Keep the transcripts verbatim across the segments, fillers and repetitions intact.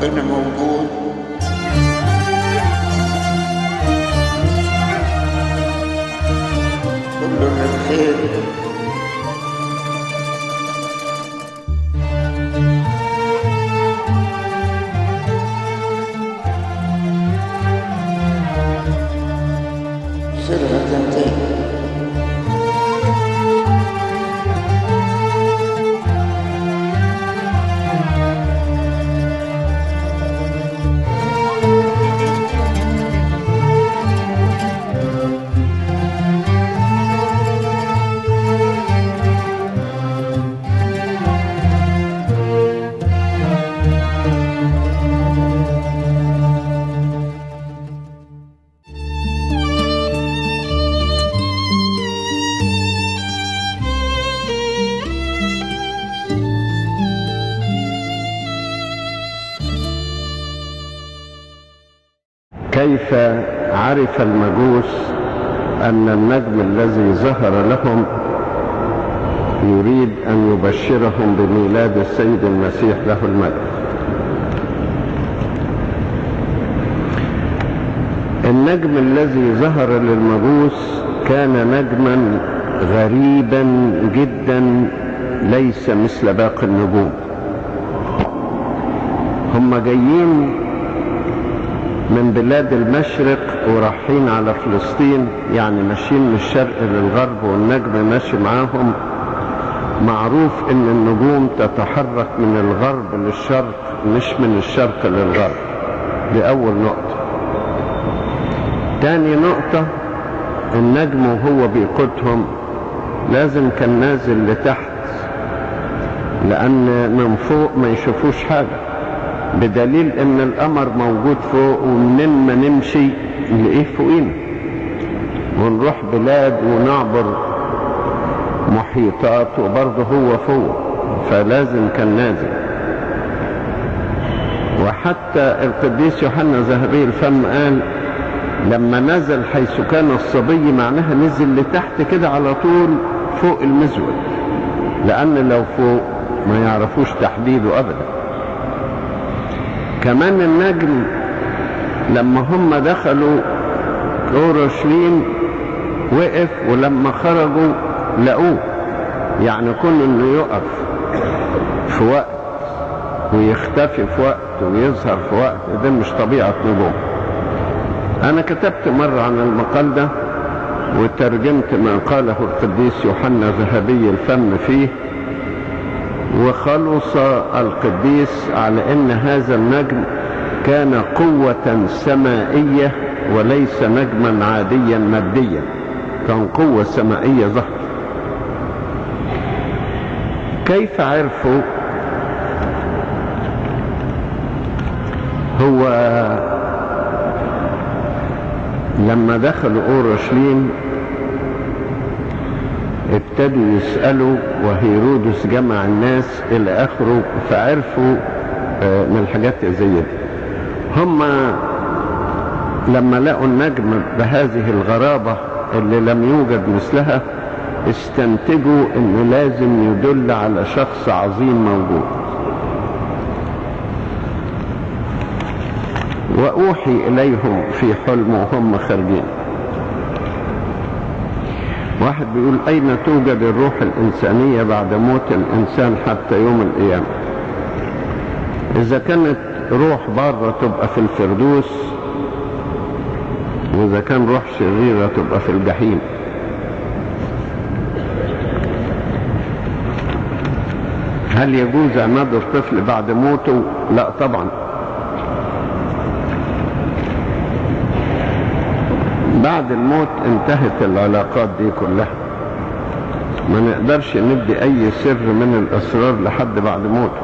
ربنا موجود كله للخير. سرها تنتهي. كيف عرف المجوس أن النجم الذي ظهر لهم يريد أن يبشرهم بميلاد السيد المسيح له المجد؟ النجم الذي ظهر للمجوس كان نجما غريبا جدا، ليس مثل باقي النجوم. هم جايين من بلاد المشرق ورايحين على فلسطين، يعني ماشيين من الشرق للغرب والنجم ماشي معاهم. معروف ان النجوم تتحرك من الغرب للشرق مش من الشرق للغرب. دي اول نقطة. تاني نقطة، النجم وهو بيقودهم لازم كان نازل لتحت، لان من فوق ما يشوفوش حاجة، بدليل ان القمر موجود فوق ومنين ما نمشي نلاقيه فوقينا، ونروح بلاد ونعبر محيطات وبرضه هو فوق، فلازم كان نازل. وحتى القديس يوحنا ذهبي الفم قال لما نزل حيث كان الصبي معناها نزل لتحت كده على طول فوق المزود، لان لو فوق ما يعرفوش تحديده ابدا. كمان النجم لما هم دخلوا اورشليم وقف، ولما خرجوا لقوه. يعني كون انه يقف في وقت ويختفي في وقت ويظهر في وقت، ده مش طبيعة نجوم. انا كتبت مرة عن المقال ده وترجمت ما قاله القديس يوحنا ذهبي الفم فيه، وخلص القديس على ان هذا النجم كان قوة سمائية وليس نجما عاديا ماديا، كان قوة سمائية ظهر. كيف عرفوا؟ هو لما دخلوا اورشليم ابتدوا يسألوا، وهيرودس جمع الناس الى اخره، فعرفوا من الحاجات زي دي. هم لما لقوا النجم بهذه الغرابة اللي لم يوجد مثلها، استنتجوا انه لازم يدل على شخص عظيم موجود. واوحي اليهم في حلم وهم خارجين. واحد بيقول اين توجد الروح الانسانية بعد موت الانسان حتى يوم القيامة؟ اذا كانت روح بارة تبقى في الفردوس، واذا كان روح شريرة تبقى في الجحيم. هل يجوز عماد الطفل بعد موته؟ لا طبعا. بعد الموت انتهت العلاقات دي كلها، ما نقدرش ندي اي سر من الاسرار لحد بعد موته.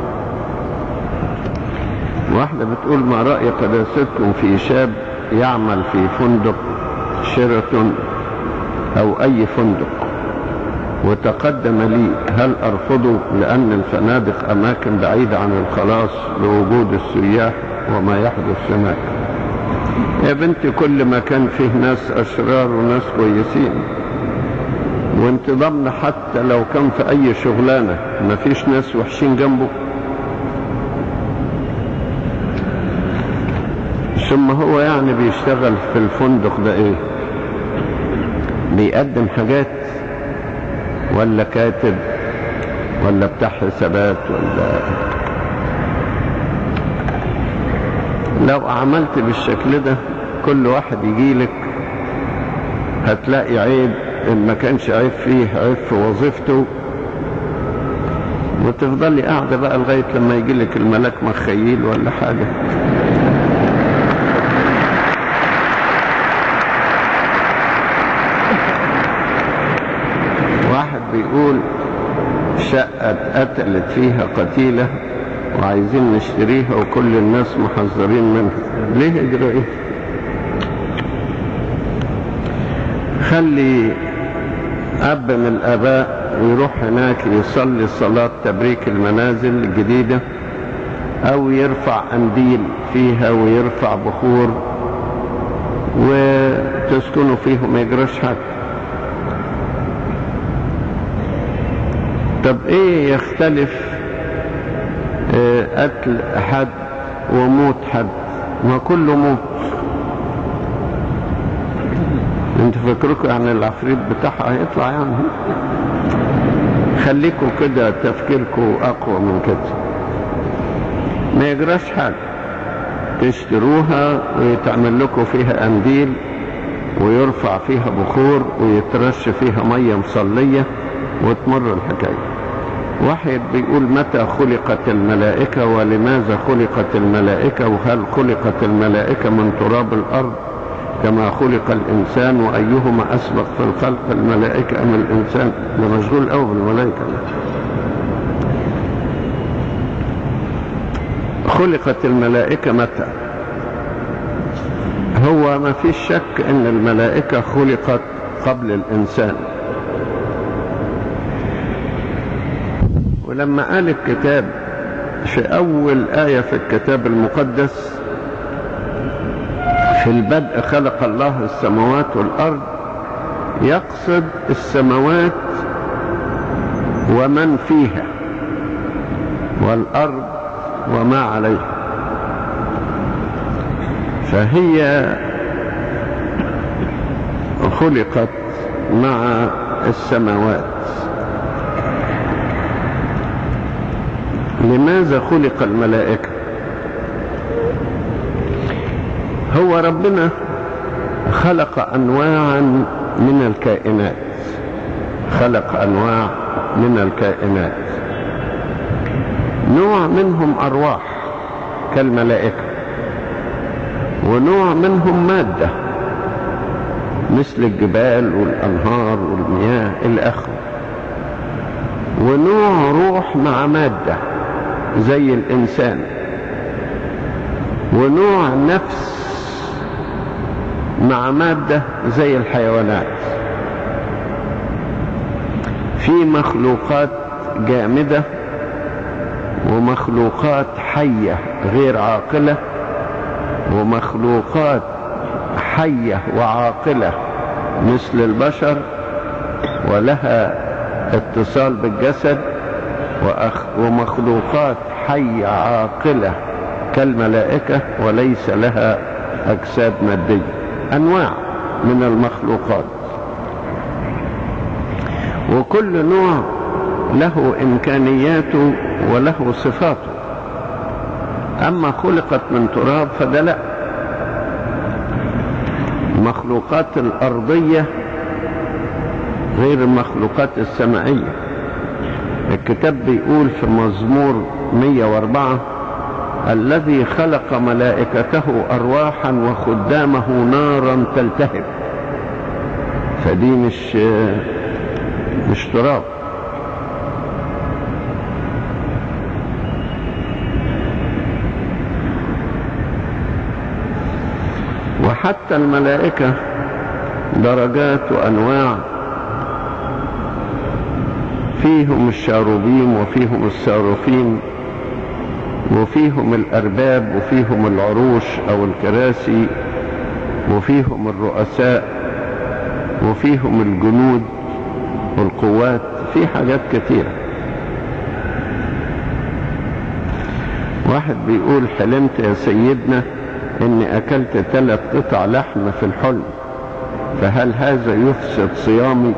واحدة بتقول ما رأي قداستكم في شاب يعمل في فندق شيراتون او اي فندق وتقدم لي، هل ارفضه لان الفنادق اماكن بعيدة عن الخلاص لوجود السياح وما يحدث هناك؟ يا بنتي كل مكان فيه ناس اشرار وناس كويسين، وانت ضمن حتى لو كان في اي شغلانة ما فيش ناس وحشين جنبه. ثم هو يعني بيشتغل في الفندق ده ايه؟ بيقدم حاجات ولا كاتب ولا بتاع حسابات؟ ولا لو عملت بالشكل ده كل واحد يجيلك هتلاقي عيب، ان ما كانش عيب فيه عيب في وظيفته، وتفضلي قاعدة بقى لغاية لما يجيلك الملاك مخيل ولا حاجة. واحد بيقول شقة اتقتلت فيها قتيلة وعايزين نشتريها وكل الناس محذرين منها. ليه اجرى ايه؟ خلي اب من الاباء يروح هناك يصلي صلاة تبريك المنازل الجديدة، او يرفع قنديل فيها ويرفع بخور وتسكنوا فيه وما يجراش حاجة. طب ايه يختلف اه قتل حد وموت حد؟ ما كله موت. انت فكركم يعني العفريت بتاعها هيطلع؟ يعني خليكم كده تفكيركم اقوى من كده. ما يجراش حاجة، تشتروها ويتعمل لكم فيها قنديل ويرفع فيها بخور ويترش فيها مية مصلية وتمر الحكاية. واحد بيقول متى خلقت الملائكة ولماذا خلقت الملائكة، وهل خلقت الملائكة من تراب الأرض كما خلق الإنسان، وأيهما أسبق في الخلق الملائكة أم الإنسان؟ ده مشغول أوي بالملائكة. خلقت الملائكة متى؟ هو ما فيش شك أن الملائكة خلقت قبل الإنسان، ولما قال الكتاب في أول آية في الكتاب المقدس في البدء خلق الله السماوات والأرض، يقصد السماوات ومن فيها والأرض وما عليها، فهي خلقت مع السماوات. لماذا خلق الملائكة؟ هو ربنا خلق أنواعا من الكائنات، خلق أنواع من الكائنات، نوع منهم أرواح كالملائكة، ونوع منهم مادة مثل الجبال والأنهار والمياه إلى آخره، ونوع روح مع مادة زي الإنسان، ونوع نفس مع مادة زي الحيوانات. في مخلوقات جامدة ومخلوقات حية غير عاقلة، ومخلوقات حية وعاقلة مثل البشر ولها اتصال بالجسد، ومخلوقات حية عاقلة كالملائكة وليس لها أجساد مادية. أنواع من المخلوقات، وكل نوع له إمكانياته وله صفاته. أما خلقت من تراب فده لا. المخلوقات الأرضية غير المخلوقات السمائية. الكتاب بيقول في مزمور مية واربعة الذي خلق ملائكته أرواحا وخدامه نارا تلتهب، فدي مش مش تراب. وحتى الملائكة درجات وأنواع، فيهم الشاروبيم وفيهم الساروفين وفيهم الأرباب وفيهم العروش أو الكراسي وفيهم الرؤساء وفيهم الجنود والقوات، في حاجات كتيرة. واحد بيقول حلمت يا سيدنا اني اكلت ثلاث قطع لحم في الحلم، فهل هذا يفسد صيامي؟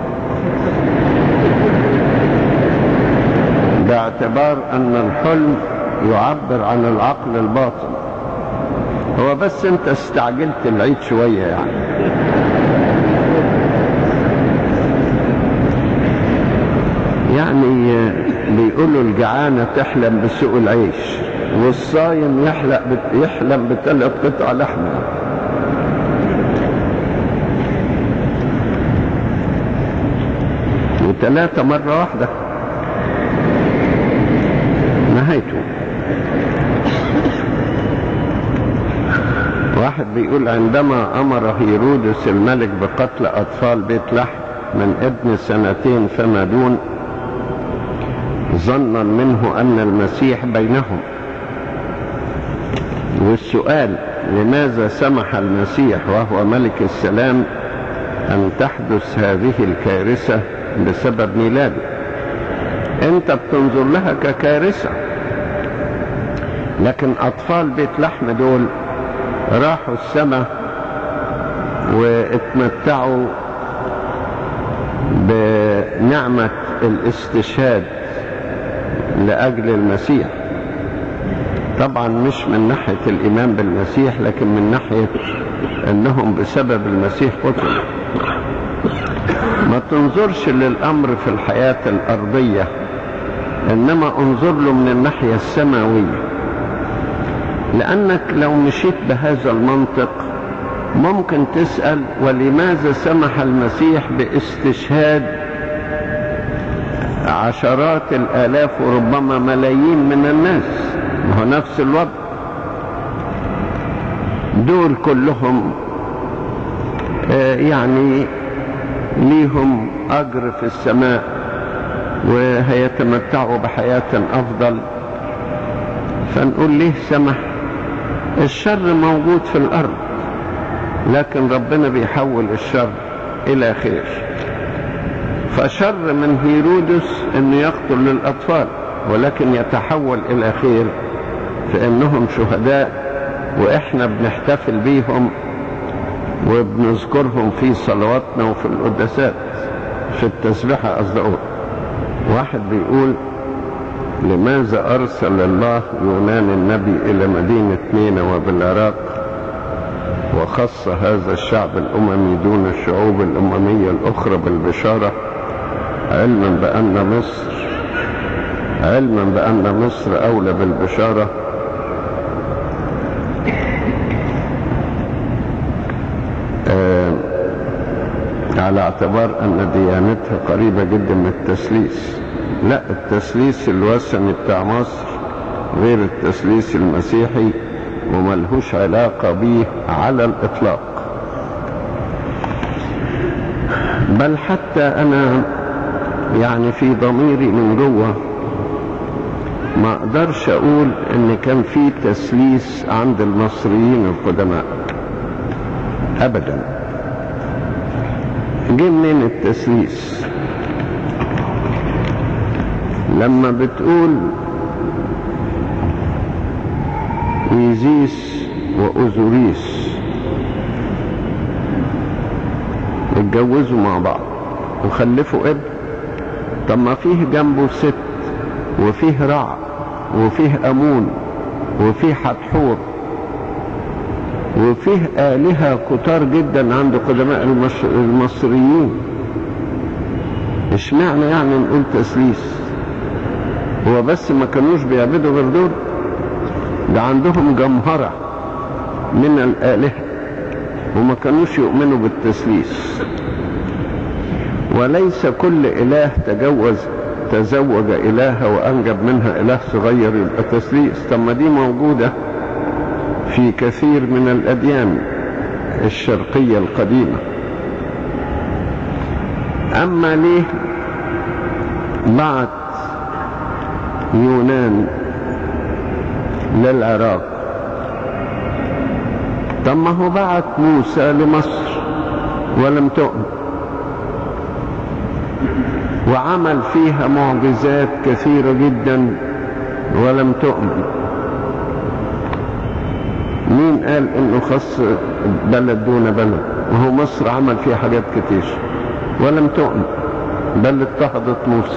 باعتبار ان الحلم يعبر عن العقل الباطن. هو بس انت استعجلت العيد شوية يعني. يعني بيقولوا الجعانة تحلم بسوء العيش، والصايم يحلم يحلم بثلاث قطع لحمة. وثلاثة مرة واحدة نهايته. واحد بيقول عندما أمر هيرودس الملك بقتل أطفال بيت لحم من ابن سنتين فما دون، ظنا منه أن المسيح بينهم. والسؤال لماذا سمح المسيح وهو ملك السلام أن تحدث هذه الكارثة بسبب ميلاده؟ أنت بتنظر لها ككارثة، لكن أطفال بيت لحم دول راحوا السماء واتمتعوا بنعمة الاستشهاد لأجل المسيح. طبعا مش من ناحية الإيمان بالمسيح، لكن من ناحية أنهم بسبب المسيح قتلوا. ما تنظرش للأمر في الحياة الأرضية، إنما انظر له من الناحية السماوية. لأنك لو مشيت بهذا المنطق ممكن تسأل ولماذا سمح المسيح باستشهاد عشرات الآلاف وربما ملايين من الناس؟ ما هو نفس الوضع، دول كلهم آه يعني ليهم أجر في السماء وهيتمتعوا بحياة أفضل. فنقول ليه سمح؟ الشر موجود في الأرض، لكن ربنا بيحول الشر إلى خير. فشر من هيرودس أنه يقتل للأطفال، ولكن يتحول إلى خير في أنهم شهداء، وإحنا بنحتفل بيهم وبنذكرهم في صلواتنا وفي القداسات في التسبيحة أصدقاء. واحد بيقول لماذا أرسل الله يونان النبي إلى مدينة نينوى بالعراق وخص هذا الشعب الأممي دون الشعوب الأممية الأخرى بالبشارة، علما بأن مصر علما بأن مصر أولى بالبشارة؟ آه على اعتبار أن ديانتها قريبة جدا من التثليث. لا، التثليث الوثني بتاع مصر غير التثليث المسيحي وملهوش علاقة به على الإطلاق. بل حتى أنا يعني في ضميري من جوه ما أقدرش أقول إن كان في تثليث عند المصريين القدماء أبدا. جه منين التثليث؟ لما بتقول إيزيس وأوزوريس اتجوزوا مع بعض وخلفوا ابن، طب ما فيه جنبه ست وفيه رع وفيه أمون وفيه حتحور وفيه آلهة كتار جدا عند قدماء المصريين. اشمعنى يعني نقول تثليث؟ هو بس ما كانوش بيعبدوا غير دول؟ ده عندهم جمهرة من الآلهة وما كانوش يؤمنوا بالتثليث. وليس كل إله تجوز تزوج إلهة وأنجب منها إله صغير يبقى تثليث. طب ما دي موجودة في كثير من الأديان الشرقية القديمة. أما ليه بعت يونان للعراق؟ طب ما هو بعت موسى لمصر ولم تؤمن، وعمل فيها معجزات كثيرة جدا ولم تؤمن. مين قال انه خص بلد دون بلد؟ وهو مصر عمل فيها حاجات كتير ولم تؤمن، بل اضطهدت موسى.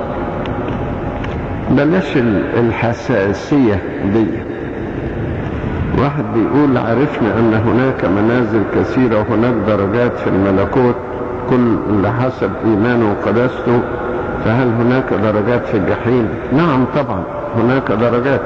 بلاش الحساسية دي. واحد بيقول عرفنا ان هناك منازل كثيرة وهناك درجات في الملكوت كل حسب ايمانه وقداسته، فهل هناك درجات في الجحيم؟ نعم طبعا هناك درجات،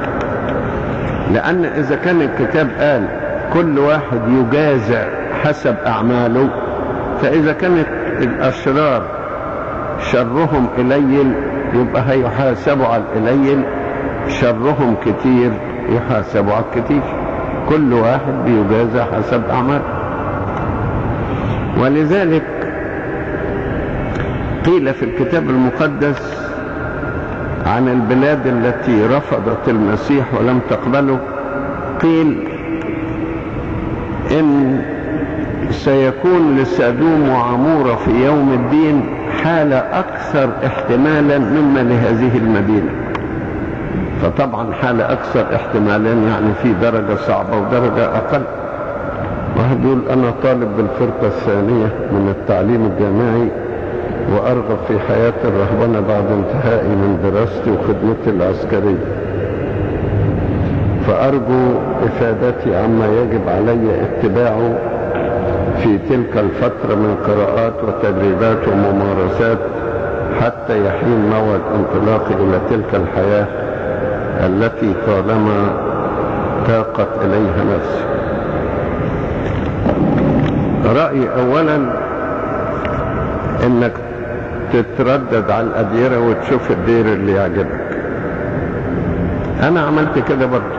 لان اذا كان الكتاب قال كل واحد يجازى حسب اعماله، فاذا كانت الاشرار شرهم قليل يبقى هيحاسبوا على القليل، شرهم كتير يحاسبوا على الكتير. كل واحد بيجازى حسب اعماله. ولذلك قيل في الكتاب المقدس عن البلاد التي رفضت المسيح ولم تقبله، قيل ان سيكون لسدوم وعمورة في يوم الدين حالة اكثر احتمالا مما لهذه المدينة. فطبعا حالة اكثر احتمالا يعني في درجة صعبة ودرجة اقل. واحد يقول انا طالب بالفرقة الثانية من التعليم الجامعي وارغب في حياة الرهبنة بعد انتهائي من دراستي وخدمتي العسكرية، فارجو افادتي عما يجب علي اتباعه في تلك الفترة من قراءات وتدريبات وممارسات حتى يحين موعد انطلاقي الى تلك الحياة التي طالما تاقت اليها نفسي. رأيي اولا انك تتردد على الأديرة وتشوف الدير اللي يعجبك. انا عملت كده برضه،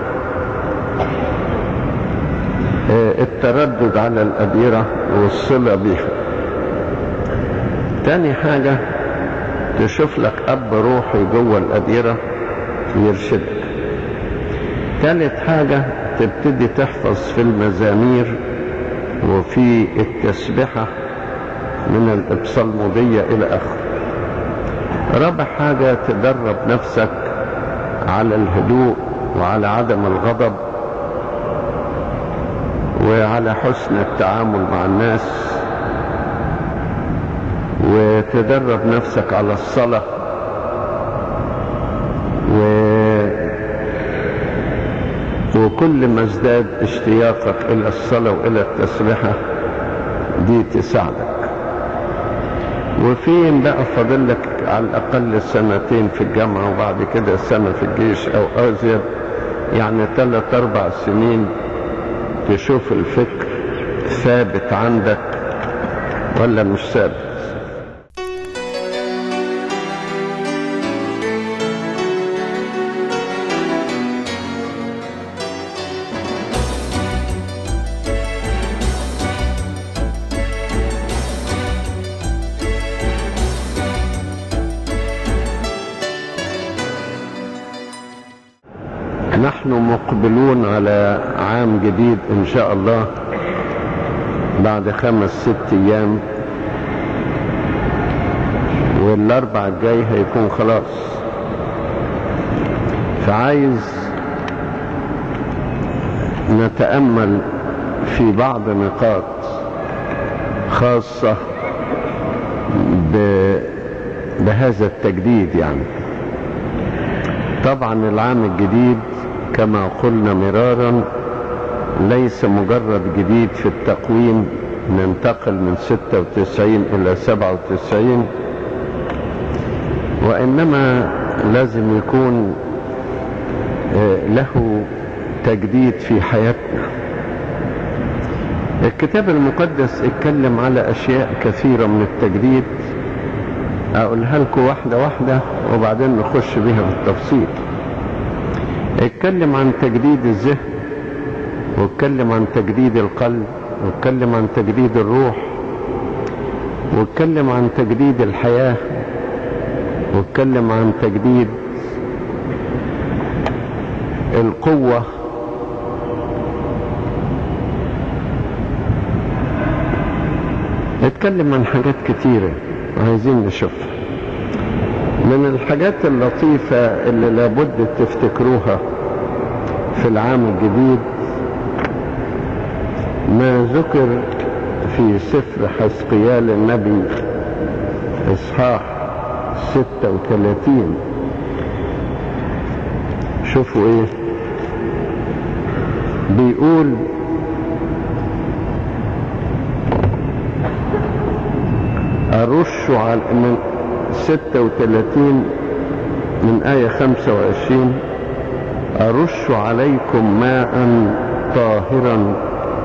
التردد على الأديرة والصلة بيها. تاني حاجة تشوف لك اب روحي جوه الأديرة يرشدك. تالت حاجة تبتدي تحفظ في المزامير وفي التسبحة من الإبصالمودية إلى آخره. رابع حاجة تدرب نفسك على الهدوء وعلى عدم الغضب وعلى حسن التعامل مع الناس، وتدرب نفسك على الصلاة، و... وكل ما ازداد اشتياقك إلى الصلاة وإلى التسبيحة دي تساعدك. وفين بقى فاضلك على الأقل سنتين في الجامعة وبعد كده سنة في الجيش أو أزيد، يعني ثلاث أربع سنين تشوف الفكر ثابت عندك ولا مش ثابت. نحن مقبلون على عام جديد ان شاء الله بعد خمس ست ايام، والاربع الجاي هيكون خلاص. فعايز نتأمل في بعض نقاط خاصة بهذا التجديد. يعني طبعا العام الجديد كما قلنا مرارا ليس مجرد جديد في التقويم ننتقل من ستة وتسعين الى سبعة وتسعين، وانما لازم يكون له تجديد في حياتنا. الكتاب المقدس اتكلم على اشياء كثيرة من التجديد، اقولها لكم واحدة واحدة وبعدين نخش بها في التفصيل. اتكلم عن تجديد الذهن، واتكلم عن تجديد القلب، واتكلم عن تجديد الروح، واتكلم عن تجديد الحياة، واتكلم عن تجديد القوة، اتكلم عن حاجات كتيرة عايزين نشوفها. من الحاجات اللطيفة اللي لابد تفتكروها في العام الجديد ما ذكر في سفر حزقيال النبي اصحاح ستة وثلاثين. شوفوا ايه بيقول: أرش على من ستة وثلاثين من آية خمسة وعشرين: أرش عليكم ماء طاهرا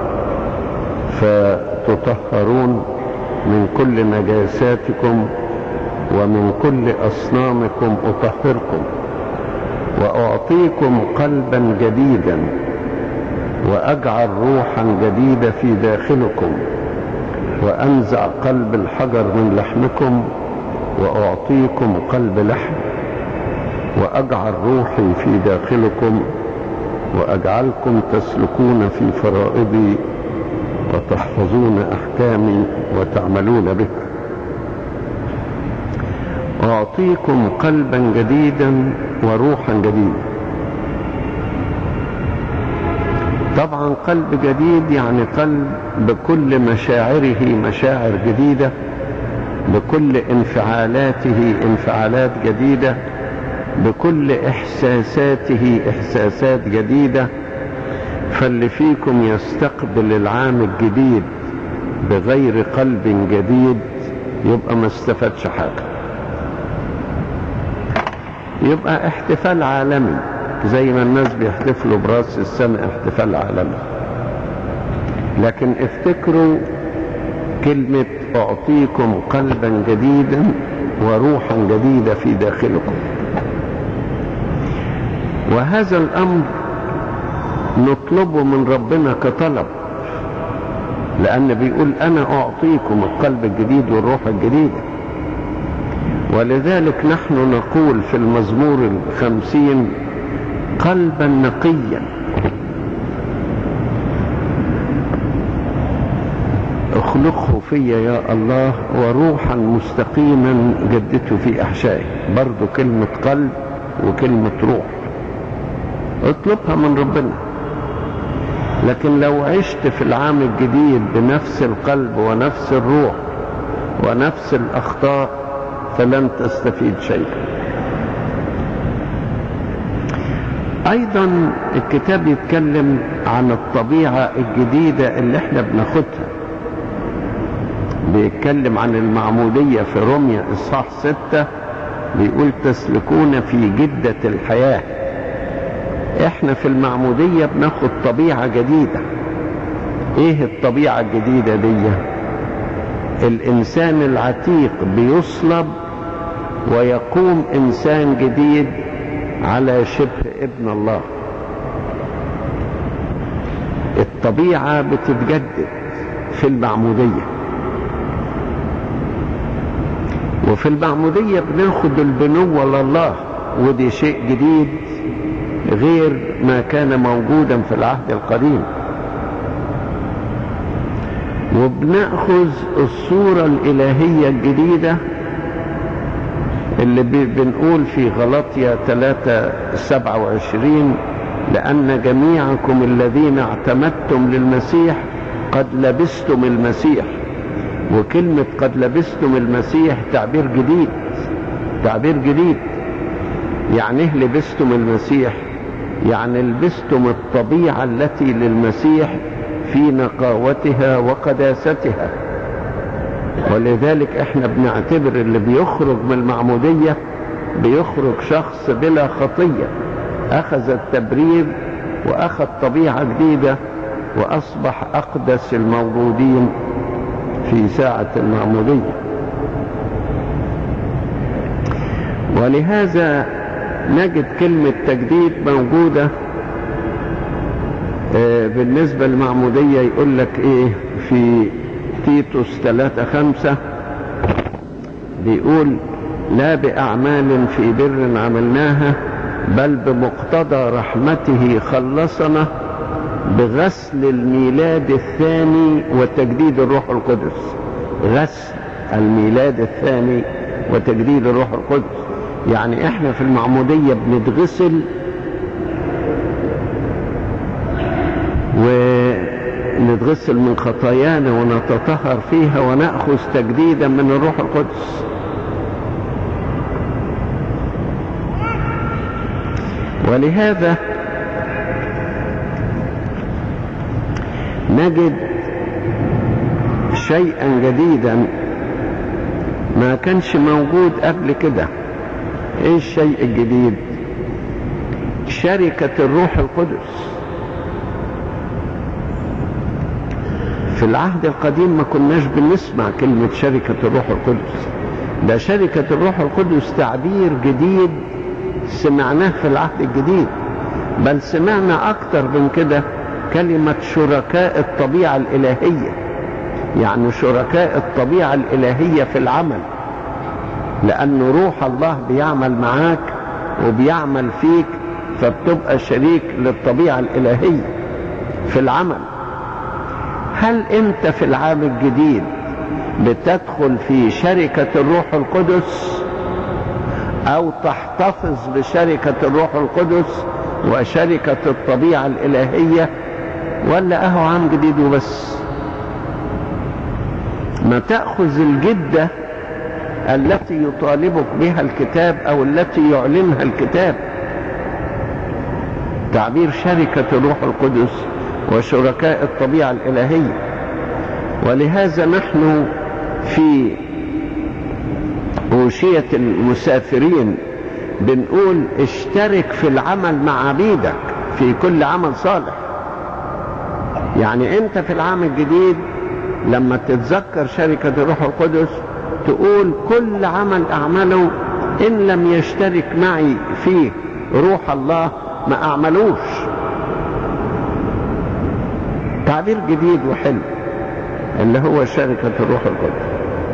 فتطهرون من كل نجاساتكم ومن كل أصنامكم أطهركم، وأعطيكم قلبا جديدا وأجعل روحا جديدة في داخلكم، وأنزع قلب الحجر من لحمكم وأعطيكم قلب لحم، وأجعل روحي في داخلكم وأجعلكم تسلكون في فرائضي وتحفظون أحكامي وتعملون بها. أعطيكم قلبا جديدا وروحا جديدا. طبعا قلب جديد يعني قلب بكل مشاعره مشاعر جديدة، بكل انفعالاته انفعالات جديدة، بكل إحساساته إحساسات جديدة. فاللي فيكم يستقبل العام الجديد بغير قلب جديد يبقى ما استفادش حاجة، يبقى احتفال عالمي زي ما الناس بيحتفلوا براس السنة احتفال عالمي. لكن افتكروا كلمة أعطيكم قلبا جديدا وروحا جديدة في داخلكم. وهذا الأمر نطلبه من ربنا كطلب، لأن بيقول أنا أعطيكم القلب الجديد والروح الجديدة. ولذلك نحن نقول في المزمور الخمسين: قلبا نقيا اخلقه في يا الله، وروحا مستقيما جدته في احشائي. برضو كلمة قلب وكلمة روح اطلبها من ربنا. لكن لو عشت في العام الجديد بنفس القلب ونفس الروح ونفس الاخطاء فلن تستفيد شيئا. ايضا الكتاب يتكلم عن الطبيعة الجديدة اللي احنا بناخدها. بيتكلم عن المعمودية في روميا اصحاح ستة، بيقول تسلكون في جدة الحياة. احنا في المعمودية بناخد طبيعة جديدة. ايه الطبيعة الجديدة دي؟ الانسان العتيق بيصلب ويقوم انسان جديد على شبه ابن الله. الطبيعة بتتجدد في المعمودية، وفي المعمودية بناخد البنوة لله، ودي شيء جديد غير ما كان موجودا في العهد القديم. وبنأخذ الصورة الإلهية الجديدة اللي بنقول في غلاطيا ثلاثة سبعة وعشرين: لأن جميعكم الذين اعتمدتم للمسيح قد لبستم المسيح. وكلمة قد لبستم المسيح تعبير جديد، تعبير جديد. يعني ايه لبستم المسيح؟ يعني لبستم الطبيعة التي للمسيح في نقاوتها وقداستها. ولذلك احنا بنعتبر اللي بيخرج من المعمودية بيخرج شخص بلا خطية، اخذ التبرير واخذ طبيعة جديدة واصبح اقدس الموجودين في ساعة المعمودية. ولهذا نجد كلمة تجديد موجودة بالنسبة للمعمودية. يقول لك ايه في تيتوس ثلاثة خمسة، بيقول: لا بأعمال في بر عملناها بل بمقتضى رحمته خلصنا بغسل الميلاد الثاني وتجديد الروح القدس. غسل الميلاد الثاني وتجديد الروح القدس، يعني احنا في المعمودية بنتغسل نتغسل من خطايانا ونتطهر فيها ونأخذ تجديدا من الروح القدس. ولهذا نجد شيئا جديدا ما كانش موجود قبل كده. ايه الشيء الجديد؟ شركة الروح القدس. في العهد القديم ما كناش بنسمع كلمة شركة الروح القدس. ده شركة الروح القدس تعبير جديد سمعناه في العهد الجديد، بل سمعنا أكتر من كده كلمة شركاء الطبيعة الإلهية، يعني شركاء الطبيعة الإلهية في العمل، لأن روح الله بيعمل معاك وبيعمل فيك، فبتبقى شريك للطبيعة الإلهية في العمل. هل أنت في العام الجديد بتدخل في شركة الروح القدس أو تحتفظ بشركة الروح القدس وشركة الطبيعة الإلهية، ولا أهو عام جديد وبس؟ ما تأخذ الجدة التي يطالبك بها الكتاب أو التي يعلنها الكتاب، تعبير شركة الروح القدس وشركاء الطبيعة الإلهية. ولهذا نحن في أوشية المسافرين بنقول اشترك في العمل مع عبيدك في كل عمل صالح. يعني انت في العام الجديد لما تتذكر شركة الروح القدس تقول كل عمل اعمله ان لم يشترك معي فيه روح الله ما اعملوش. تعبير جديد وحلو اللي هو شركة الروح القدس.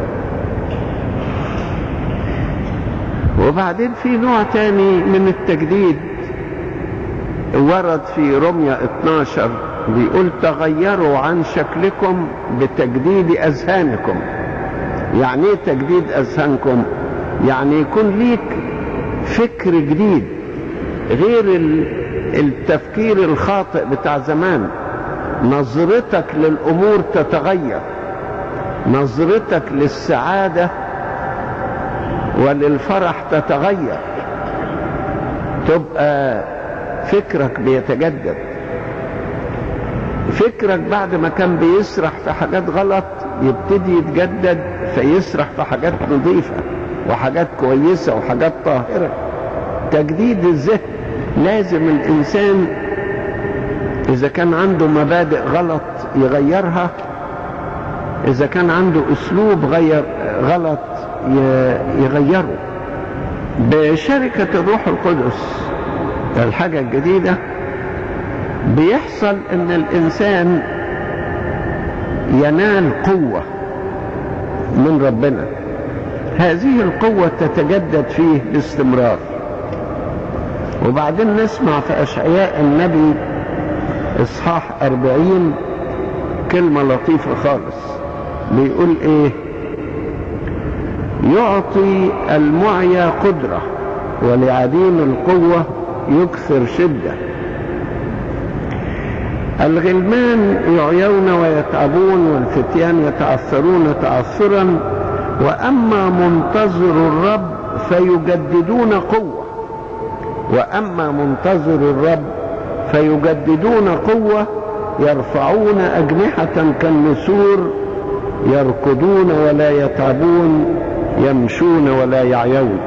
وبعدين في نوع تاني من التجديد ورد في رمية اتناشر، بيقول تغيروا عن شكلكم بتجديد أذهانكم. يعني ايه تجديد أذهانكم؟ يعني يكون ليك فكر جديد غير التفكير الخاطئ بتاع زمان. نظرتك للأمور تتغير، نظرتك للسعادة وللفرح تتغير، تبقى فكرك بيتجدد. فكرك بعد ما كان بيسرح في حاجات غلط يبتدي يتجدد فيسرح في حاجات نظيفة وحاجات كويسة وحاجات طاهرة. تجديد الذهن لازم الإنسان إذا كان عنده مبادئ غلط يغيرها، إذا كان عنده أسلوب غير غلط يغيره. بشركة الروح القدس الحاجة الجديدة بيحصل ان الانسان ينال قوة من ربنا. هذه القوة تتجدد فيه باستمرار. وبعدين نسمع في أشعياء النبي اصحاح أربعين كلمة لطيفة خالص، بيقول ايه؟ يعطي المعيا قدرة ولعديم القوة يكثر شدة. الغلمان يعيون ويتعبون والفتيان يتعثرون تعثرا، وأما منتظر الرب فيجددون قوة. وأما منتظر الرب فيجددون قوة، يرفعون أجنحة كالنسور، يركضون ولا يتعبون، يمشون ولا يعيون.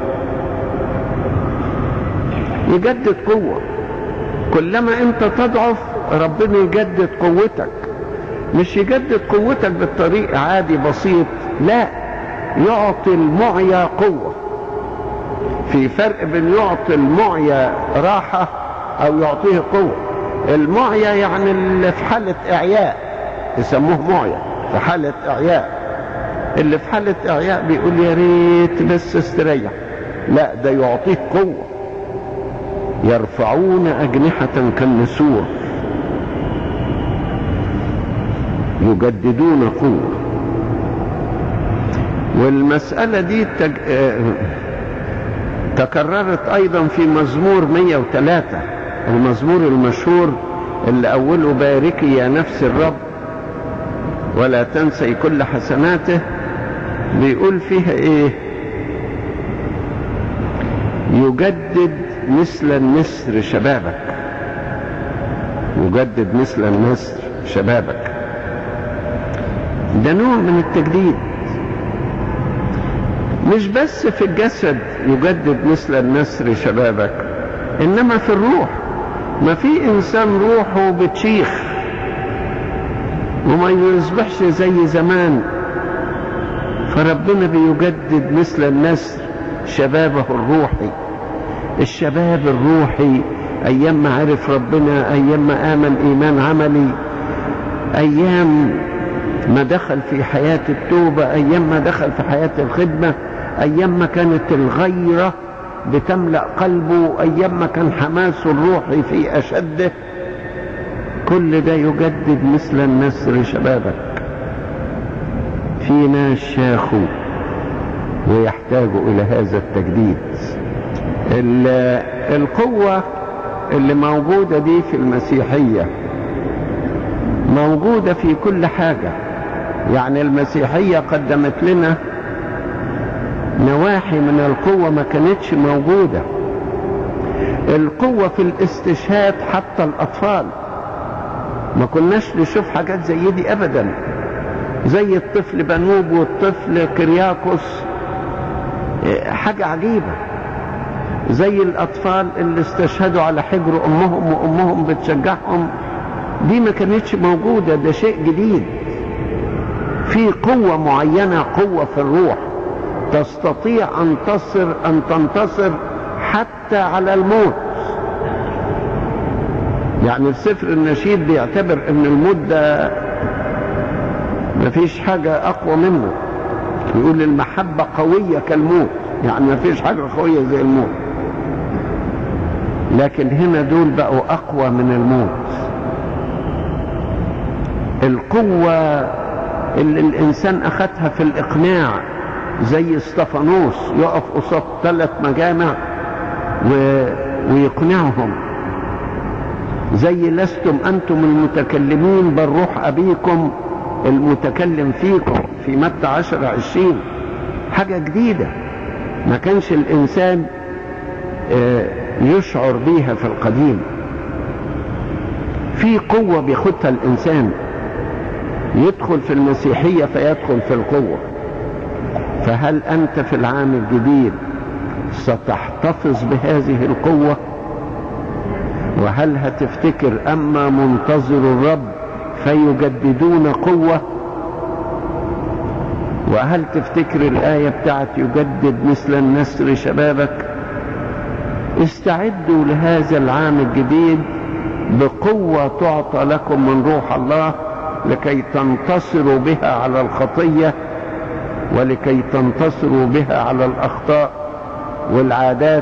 يجدد قوة. كلما انت تضعف ربنا يجدد قوتك. مش يجدد قوتك بالطريق عادي بسيط، لا، يعطي المعيا قوة. في فرق بين يعطي المعيا راحة او يعطيه قوة. المعيا يعني اللي في حالة اعياء يسموه معيا، في حالة اعياء. اللي في حالة اعياء بيقول يا ريت بس استريح، لا، ده يعطيه قوة. يرفعون أجنحة كالنسور، يجددون قوة. والمسألة دي تج... تكررت أيضا في مزمور مئة وثلاثة، المزمور المشهور اللي أوله باركي يا نفس الرب ولا تنسي كل حسناته، بيقول فيها ايه؟ يجدد مثل النسر شبابك، يجدد مثل النسر شبابك. ده نوع من التجديد، مش بس في الجسد يجدد مثل النسر شبابك، انما في الروح. ما في انسان روحه بتشيخ وما يصبحش زي زمان، فربنا بيجدد مثل النسر شبابه الروحي. الشباب الروحي ايام ما عرف ربنا، ايام ما امن ايمان عملي، ايام ما دخل في حياة التوبة، ايام ما دخل في حياة الخدمة، ايام ما كانت الغيرة بتملأ قلبه، ايام ما كان حماسه الروحي في اشده. كل ده يجدد مثل النسر شبابك. في ناس شاخوا ويحتاجوا الى هذا التجديد. القوة اللي موجودة دي في المسيحية موجودة في كل حاجة. يعني المسيحية قدمت لنا نواحي من القوة ما كانتش موجودة. القوة في الاستشهاد حتى الأطفال، ما كناش نشوف حاجات زي دي أبدا، زي الطفل بنوب والطفل كرياكوس، حاجة عجيبة. زي الأطفال اللي استشهدوا على حجر أمهم وأمهم بتشجعهم، دي ما كانتش موجودة. ده شيء جديد. في قوة معينة، قوة في الروح تستطيع أن تصر أن تنتصر حتى على الموت. يعني السفر النشيد بيعتبر أن الموت ده مفيش حاجة أقوى منه. يقول المحبة قوية كالموت، يعني مفيش حاجة قوية زي الموت. لكن هنا دول بقوا أقوى من الموت. القوة اللي الإنسان أخذها في الإقناع، زي استفانوس يقف قصاد ثلاث مجامع و... ويقنعهم. زي لستم أنتم المتكلمين بل روح أبيكم المتكلم فيكم، في متى عشر عشرين. حاجة جديدة ما كانش الإنسان يشعر بيها في القديم. في قوة بياخدها الإنسان، يدخل في المسيحية فيدخل في القوة. فهل أنت في العام الجديد ستحتفظ بهذه القوة؟ وهل هتفتكر أما منتظر الرب فيجددون قوة؟ وهل تفتكر الآية بتاعت يجدد مثل النسر شبابك؟ استعدوا لهذا العام الجديد بقوة تعطى لكم من روح الله، لكي تنتصروا بها على الخطية، ولكي تنتصروا بها على الأخطاء والعادات،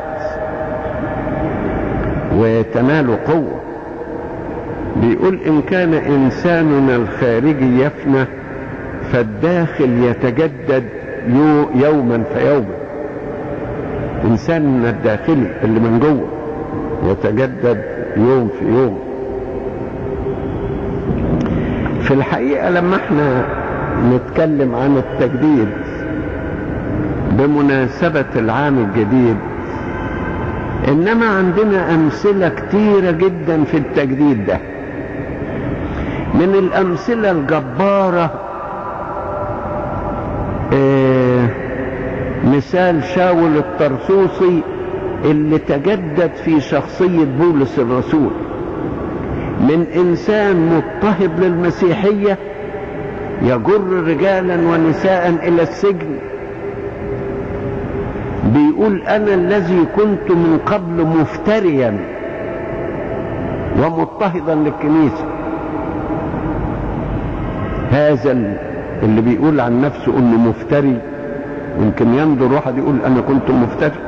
وتنالوا قوة. بيقول إن كان إنساننا الخارجي يفنى فالداخل يتجدد يوما فيوما. إنساننا الداخلي اللي من جوه يتجدد يوم في يوم. في الحقيقة لما احنا نتكلم عن التجديد بمناسبة العام الجديد، إنما عندنا أمثلة كتيرة جدا في التجديد ده. من الأمثلة الجبارة اه مثال شاول الطرسوسي اللي تجدد في شخصية بولس الرسول، من إنسان مضطهد للمسيحية يجر رجالا ونساء إلى السجن. بيقول أنا الذي كنت من قبل مفتريا ومضطهدا للكنيسة. هذا اللي بيقول عن نفسه انه مفتري، يمكن ينظر واحد يقول انا كنت مفتري،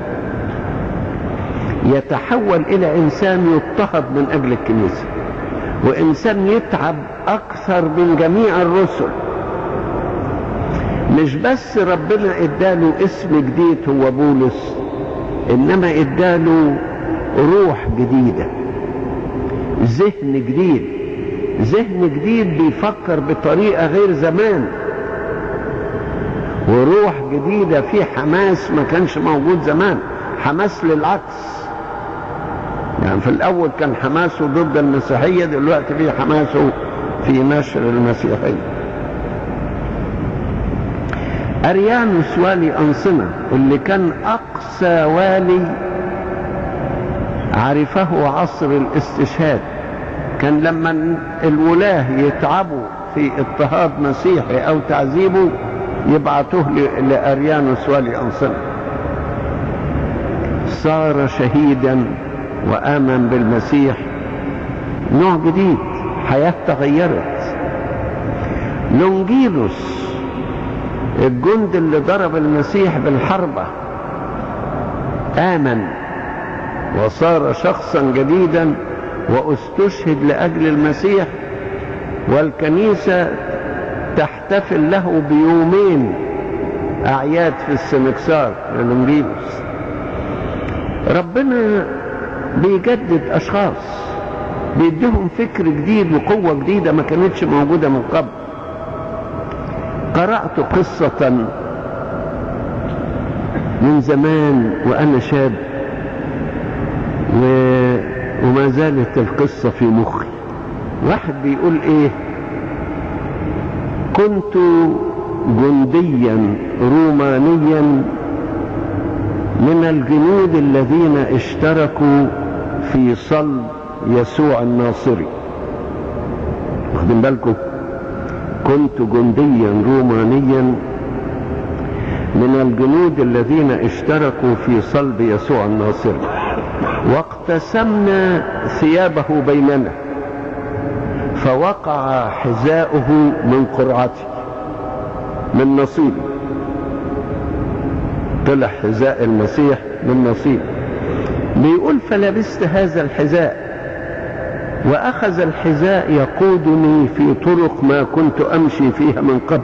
يتحول الى انسان يضطهد من اجل الكنيسة، وانسان يتعب اكثر من جميع الرسل. مش بس ربنا اداله اسم جديد هو بولس، انما اداله روح جديدة، ذهن جديد، ذهن جديد بيفكر بطريقة غير زمان، وروح جديدة، في حماس ما كانش موجود زمان، حماس للعكس. يعني في الأول كان حماسه ضد المسيحية، دلوقتي في حماسه في نشر المسيحية. أريانوس والي أنصنة اللي كان أقسى والي عرفه عصر الاستشهاد، كان لما الولاة يتعبوا في اضطهاد مسيحي أو تعذيبه يبعثوه لأريانوس والي أنصنة. صار شهيدا وآمن بالمسيح، نوع جديد، حياة تغيرت. لونجينوس الجند اللي ضرب المسيح بالحربة آمن وصار شخصا جديدا واستشهد لأجل المسيح، والكنيسة تحتفل له بيومين أعياد في السنكسار للونجينوس. ربنا بيجدد أشخاص، بيديهم فكر جديد وقوة جديدة ما كانتش موجودة من قبل. قرأت قصة من زمان وأنا شاب و... وما زالت القصة في مخي. واحد بيقول إيه: كنت جنديا رومانيا من الجنود الذين اشتركوا في صلب يسوع الناصري. واخدين بالكم؟ كنت جنديا رومانيا من الجنود الذين اشتركوا في صلب يسوع الناصري، واقتسمنا ثيابه بيننا، فوقع حذاؤه من قرعتي، من نصيبي، طلع حذاء المسيح من نصيبي. بيقول: فلبست هذا الحذاء، وأخذ الحذاء يقودني في طرق ما كنت أمشي فيها من قبل.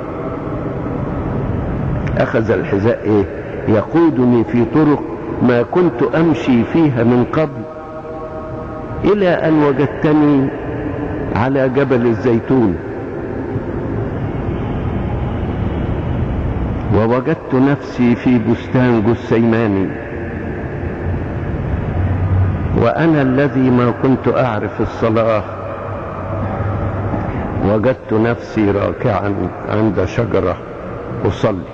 أخذ الحذاء إيه؟ يقودني في طرق ما كنت أمشي فيها من قبل، إلى أن وجدتني على جبل الزيتون، ووجدت نفسي في بستان جثيماني، وأنا الذي ما كنت أعرف الصلاة وجدت نفسي راكعا عند شجرة أصلي.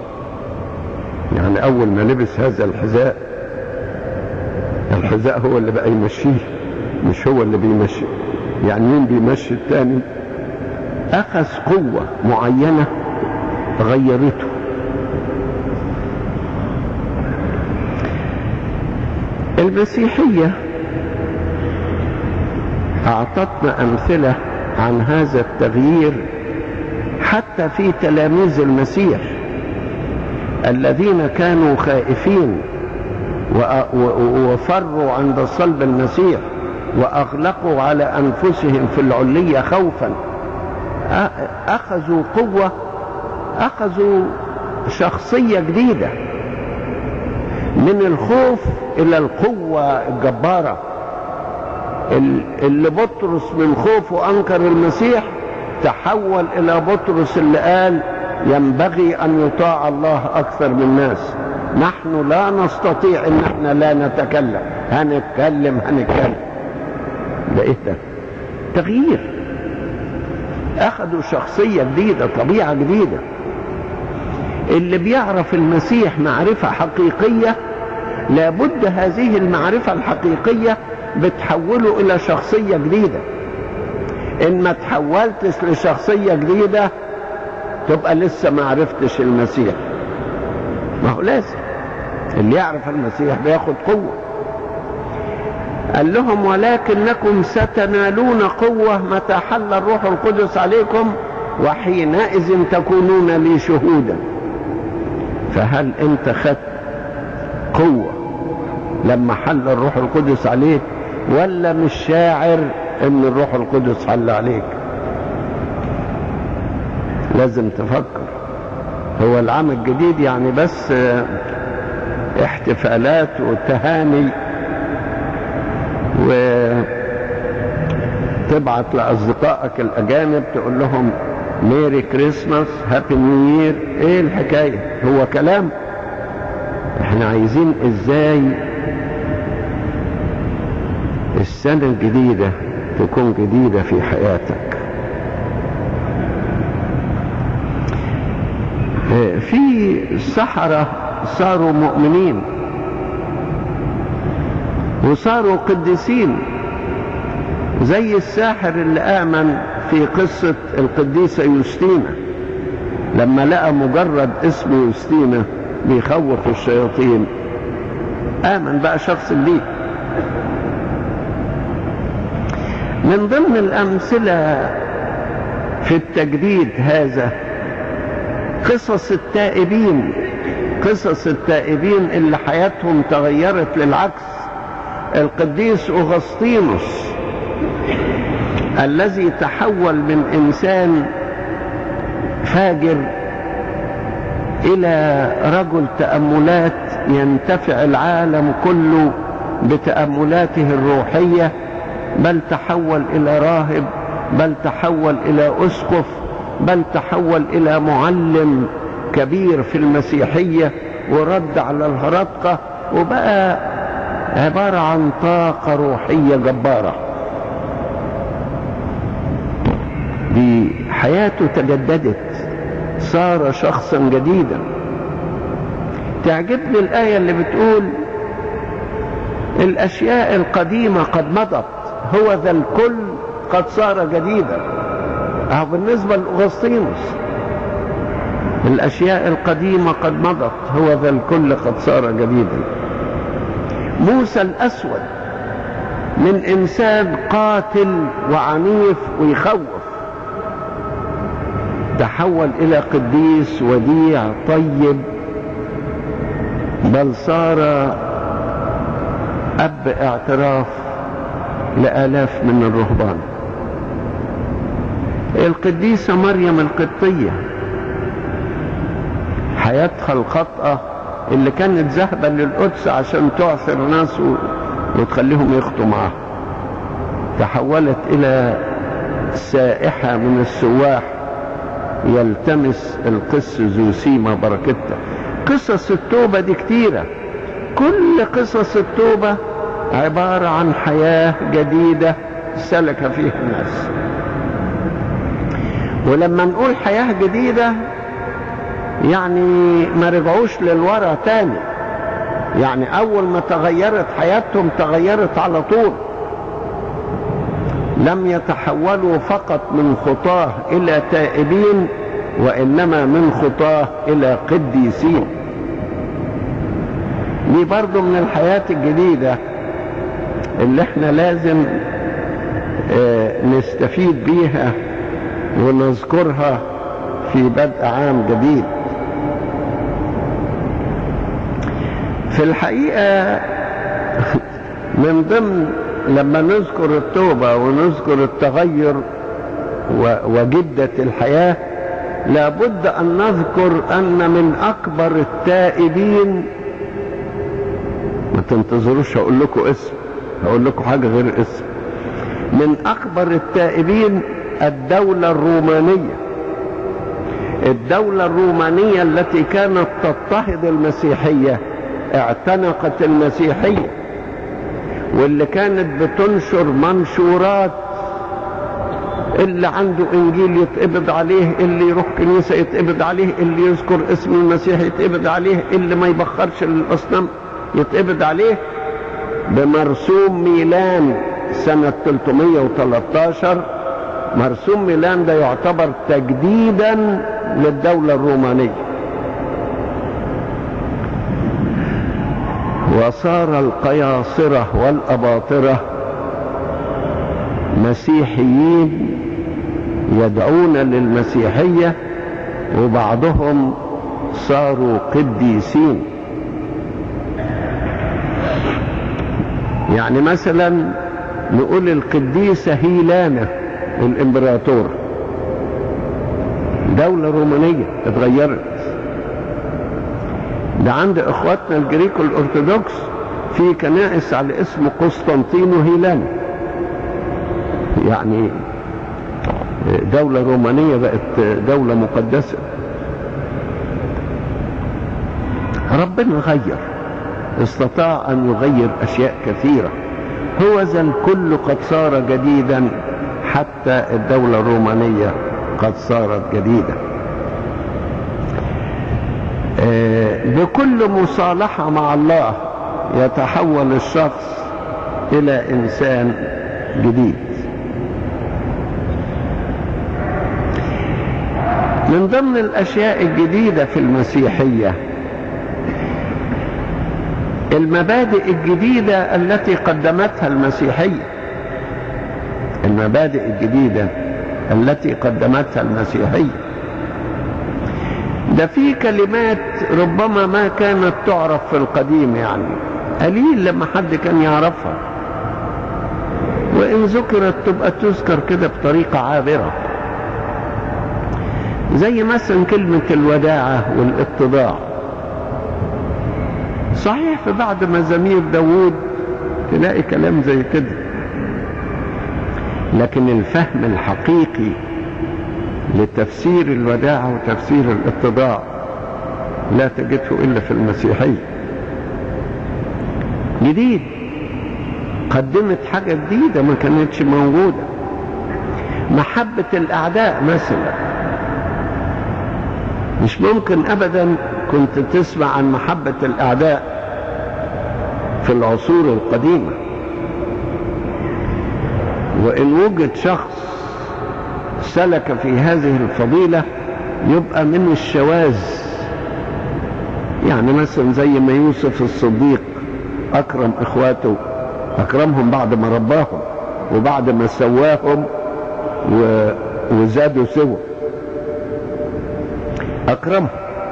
يعني أول ما لبس هذا الحذاء، الحذاء هو اللي بقى يمشيه، مش هو اللي بيمشي. يعني مين بيمشي التاني؟ أخذ قوة معينة غيرته. المسيحية أعطتنا أمثلة عن هذا التغيير حتى في تلاميذ المسيح الذين كانوا خائفين وفروا عند صلب المسيح وأغلقوا على أنفسهم في العلية خوفا، أخذوا قوة، أخذوا شخصية جديدة، من الخوف إلى القوة الجبارة. اللي بطرس من خوفه أنكر المسيح تحول إلى بطرس اللي قال: ينبغي أن يطاع الله أكثر من الناس. نحن لا نستطيع إن احنا لا نتكلم، هنتكلم هنتكلم. ده إيه ده؟ تغيير. أخذوا شخصية جديدة، طبيعة جديدة. اللي بيعرف المسيح معرفة حقيقية لابد هذه المعرفة الحقيقية بتحوله إلى شخصية جديدة. إن ما تحولتش لشخصية جديدة تبقى لسه ما عرفتش المسيح. ما هو لازم اللي يعرف المسيح بياخد قوة. قال لهم: ولكنكم ستنالون قوة متى حل الروح القدس عليكم، وحينئذ تكونون لي شهودا. فهل انت خدت قوة لما حل الروح القدس عليك، ولا مش شاعر ان الروح القدس حل عليك؟ لازم تفكر. هو العام الجديد يعني بس احتفالات وتهاني و... تبعت لأصدقائك الأجانب تقول لهم ميري كريسماس هابي نيو يير. ايه الحكاية؟ هو كلام؟ احنا عايزين ازاي السنة الجديدة تكون جديدة في حياتك. في السحرة صاروا مؤمنين وصاروا قديسين، زي الساحر اللي آمن في قصة القديسة يوستينا لما لقى مجرد اسم يوستينا بيخوف الشياطين، آمن بقى شخص جديد. من ضمن الأمثلة في التجديد هذا قصص التائبين، قصص التائبين اللي حياتهم تغيرت للعكس. القديس أغسطينوس الذي تحول من إنسان فاجر إلى رجل تأملات ينتفع العالم كله بتأملاته الروحية، بل تحول إلى راهب، بل تحول إلى أسقف، بل تحول إلى معلم كبير في المسيحية، ورد على الهرطقة، وبقى عبارة عن طاقة روحية جبارة. دي حياته تجددت، صار شخصا جديدا. تعجبني الآية اللي بتقول الأشياء القديمة قد مضت هو ذا الكل قد صار جديدا. أهو بالنسبة لأغسطينوس الأشياء القديمة قد مضت هو ذا الكل قد صار جديدا. موسى الأسود من إنسان قاتل وعنيف ويخوف تحول إلى قديس وديع طيب، بل صار أب اعتراف لآلاف من الرهبان. القديسة مريم القبطية حياتها الخاطئة اللي كانت ذهبا للقدس عشان تعثر ناس وتخليهم يخطوا معها، تحولت إلى سائحة من السواح يلتمس القس زوسيما بركتها. قصص التوبة دي كتيرة، كل قصص التوبة عبارة عن حياة جديدة سلك فيها الناس. ولما نقول حياة جديدة يعني ما رجعوش للورا تاني، يعني أول ما تغيرت حياتهم تغيرت على طول، لم يتحولوا فقط من خطاه إلى تائبين، وإنما من خطاه إلى قديسين. دي برضو من الحياة الجديدة اللي احنا لازم اه نستفيد بيها ونذكرها في بدء عام جديد. في الحقيقة من ضمن لما نذكر التوبة ونذكر التغير وجدة الحياة لابد أن نذكر أن من أكبر التائبين، ما تنتظروش هقول لكم اسم، هقول لكم حاجة غير اسم، من أكبر التائبين الدولة الرومانية. الدولة الرومانية التي كانت تضطهد المسيحية اعتنقت المسيحية، واللي كانت بتنشر منشورات اللي عنده انجيل يتقبض عليه، اللي يروح كنيسة يتقبض عليه، اللي يذكر اسم المسيح يتقبض عليه، اللي ما يبخرش للأصنام يتقبض عليه. بمرسوم ميلان سنة ثلاثمائة وثلاثة عشر، مرسوم ميلان ده يعتبر تجديدا للدولة الرومانية، وصار القياصرة والأباطرة مسيحيين يدعون للمسيحية، وبعضهم صاروا قديسين. يعني مثلا نقول القديسة هيلانا الامبراطور، دولة رومانية اتغيرت. ده عند اخواتنا الجريكو الارثوذكس في كنائس على اسم قسطنطينو هيلانا، يعني دولة رومانية بقت دولة مقدسة. ربنا غير، استطاع أن يغير أشياء كثيرة. هو ذا الكل قد صار جديدا، حتى الدولة الرومانية قد صارت جديدة. بكل مصالحة مع الله يتحول الشخص إلى إنسان جديد. من ضمن الأشياء الجديدة في المسيحية المبادئ الجديدة التي قدمتها المسيحية. المبادئ الجديدة التي قدمتها المسيحية ده في كلمات ربما ما كانت تعرف في القديم، يعني قليل لما حد كان يعرفها، وإن ذكرت تبقى تذكر كده بطريقة عابرة، زي مثلا كلمة الوداعة والاتضاع. صحيح في بعض مزامير داود تلاقي كلام زي كده، لكن الفهم الحقيقي لتفسير الوداعة وتفسير الاتضاع لا تجده إلا في المسيحية. جديد، قدمت حاجة جديدة ما كانتش موجودة. محبة الأعداء مثلا، مش ممكن أبدا كنت تسمع عن محبة الأعداء في العصور القديمة. وإن وجد شخص سلك في هذه الفضيلة يبقى من الشواذ، يعني مثلا زي ما يوسف الصديق أكرم إخواته، أكرمهم بعد ما رباهم وبعد ما سواهم و... وزادوا سوا، أكرمهم.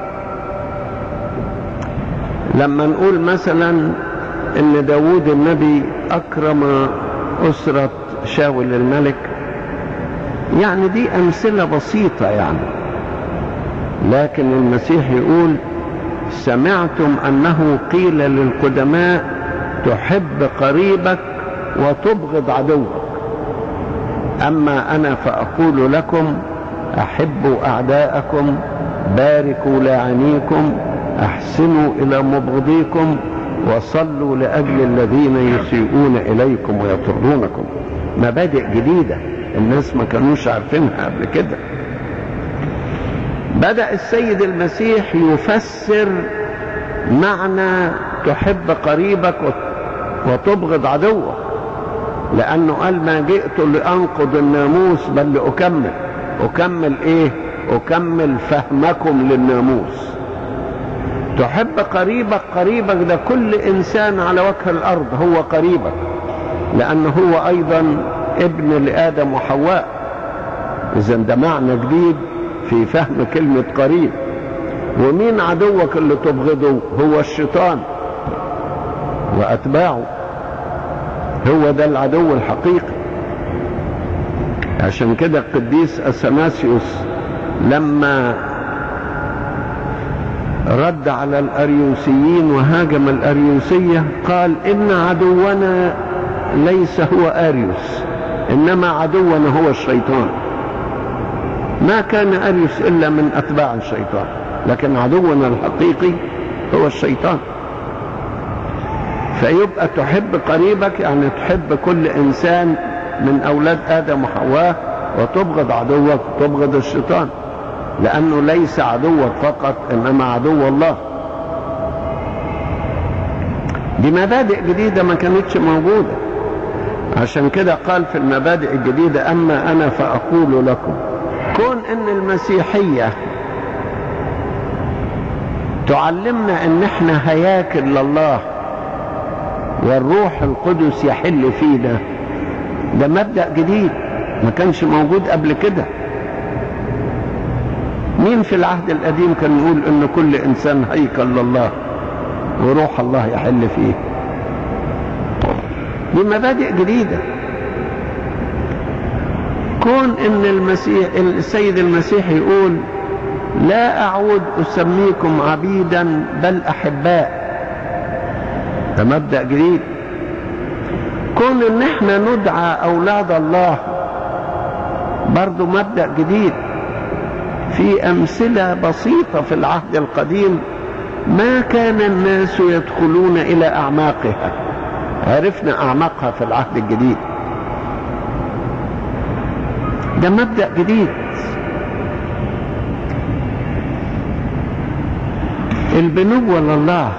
لما نقول مثلا إن داود النبي أكرم أسرة شاول الملك، يعني دي أمثلة بسيطة يعني، لكن المسيح يقول سمعتم أنه قيل للقدماء تحب قريبك وتبغض عدوك، أما أنا فأقول لكم أحبوا أعداءكم، باركوا لاعنيكم، أحسنوا إلى مبغضيكم، وصلوا لأجل الذين يسيئون إليكم ويطردونكم. مبادئ جديدة الناس ما كانوش عارفينها قبل كده. بدأ السيد المسيح يفسر معنى تحب قريبك وتبغض عدوك، لأنه قال ما جئت لأنقض الناموس بل لأكمل. أكمل إيه؟ أكمل فهمكم للناموس. تحب قريبك، قريبك ده كل إنسان على وجه الأرض هو قريبك، لأنه هو أيضا ابن لآدم وحواء. إذن ده معنى جديد في فهم كلمة قريب. ومين عدوك اللي تبغضه؟ هو الشيطان وأتباعه، هو ده العدو الحقيقي. عشان كده القديس أثناسيوس لما رد على الأريوسيين وهاجم الأريوسية قال إن عدونا ليس هو أريوس، إنما عدونا هو الشيطان. ما كان أريوس إلا من أتباع الشيطان، لكن عدونا الحقيقي هو الشيطان. فيبقى تحب قريبك يعني تحب كل إنسان من أولاد آدم وحواء، وتبغض عدوك تبغض الشيطان، لأنه ليس عدوك فقط إنما عدو الله. دي مبادئ جديدة ما كانتش موجودة. عشان كده قال في المبادئ الجديدة أما أنا فأقول لكم. كون إن المسيحية تعلمنا إن إحنا هياكل لله والروح القدس يحل فينا، ده مبدأ جديد ما كانش موجود قبل كده. مين في العهد القديم كان يقول إن كل إنسان هيكل لله وروح الله يحل فيه؟ دي مبادئ جديدة. كون إن المسيح السيد المسيح يقول لا أعود أسميكم عبيدا بل أحباء، ده مبدأ جديد. كون ان احنا ندعى اولاد الله برضو مبدأ جديد. في امثلة بسيطة في العهد القديم ما كان الناس يدخلون الى اعماقها، عرفنا اعماقها في العهد الجديد. ده مبدأ جديد. البنوة لله،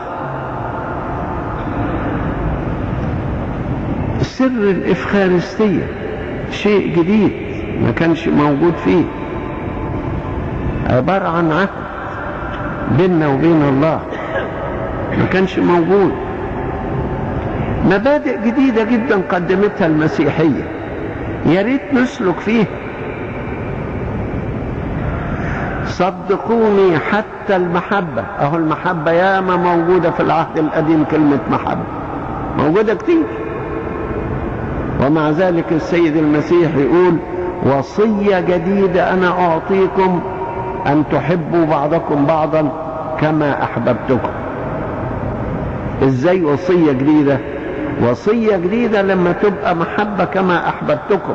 سر الإفخارستية شيء جديد ما كانش موجود فيه، عبارة عن عهد بيننا وبين الله ما كانش موجود. مبادئ جديدة جدا قدمتها المسيحية، يا ريت نسلك فيها. صدقوني حتى المحبة، اهو المحبة ياما موجودة في العهد القديم، كلمة محبة موجودة كتير، ومع ذلك السيد المسيح يقول وصية جديدة أنا أعطيكم أن تحبوا بعضكم بعضا كما أحببتكم. إزاي وصية جديدة؟ وصية جديدة لما تبقى محبة كما أحببتكم،